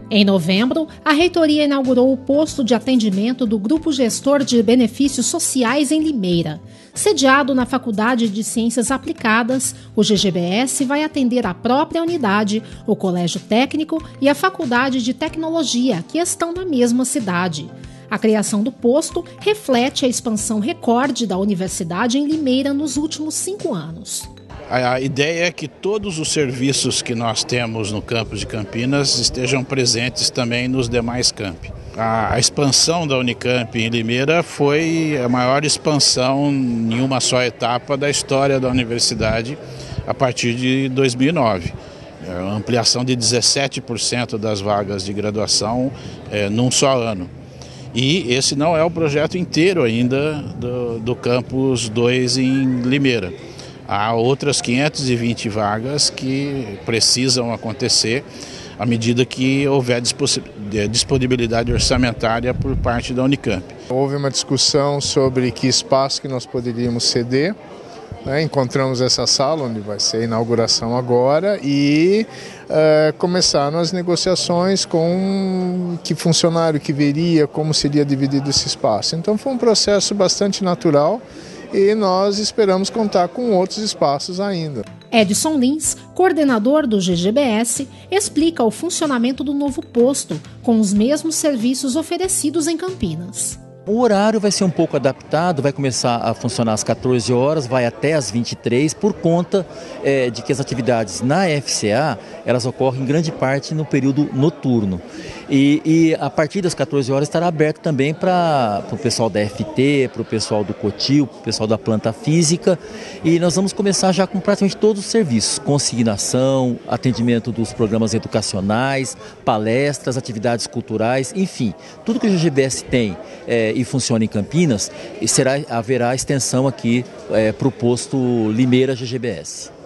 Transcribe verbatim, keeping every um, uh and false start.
Em novembro, a reitoria inaugurou o posto de atendimento do Grupo Gestor de Benefícios Sociais em Limeira. Sediado na Faculdade de Ciências Aplicadas, o G G B S vai atender a própria unidade, o Colégio Técnico e a Faculdade de Tecnologia, que estão na mesma cidade. A criação do posto reflete a expansão recorde da universidade em Limeira nos últimos cinco anos. A ideia é que todos os serviços que nós temos no campus de Campinas estejam presentes também nos demais campi. A expansão da Unicamp em Limeira foi a maior expansão em uma só etapa da história da universidade a partir de dois mil e nove. A ampliação de dezessete por cento das vagas de graduação é, num só ano. E esse não é o projeto inteiro ainda do, do Campus dois em Limeira. Há outras quinhentas e vinte vagas que precisam acontecer à medida que houver disponibilidade orçamentária por parte da Unicamp. Houve uma discussão sobre que espaço que nós poderíamos ceder. Né? Encontramos essa sala onde vai ser a inauguração agora e uh, começaram as negociações com que funcionário que viria, como seria dividido esse espaço. Então foi um processo bastante natural. E nós esperamos contar com outros espaços ainda. Edson Lins, coordenador do G G B S, explica o funcionamento do novo posto, com os mesmos serviços oferecidos em Campinas. O horário vai ser um pouco adaptado, vai começar a funcionar às quatorze horas, vai até às vinte e três, por conta é, de que as atividades na F C A, elas ocorrem em grande parte no período noturno. E, e a partir das quatorze horas estará aberto também para o pessoal da F T, para o pessoal do COTIL, para o pessoal da planta física. E nós vamos começar já com praticamente todos os serviços, consignação, atendimento dos programas educacionais, palestras, atividades culturais, enfim, tudo que o G G B S tem é, e funciona em Campinas, será, haverá extensão aqui é, para o posto Limeira G G B S.